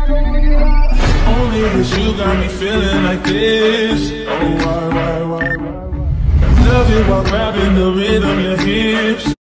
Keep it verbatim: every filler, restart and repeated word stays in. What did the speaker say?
Only with you got me feeling like this. Oh, why, why, why, why? Love it while grabbing the rhythm, your hips.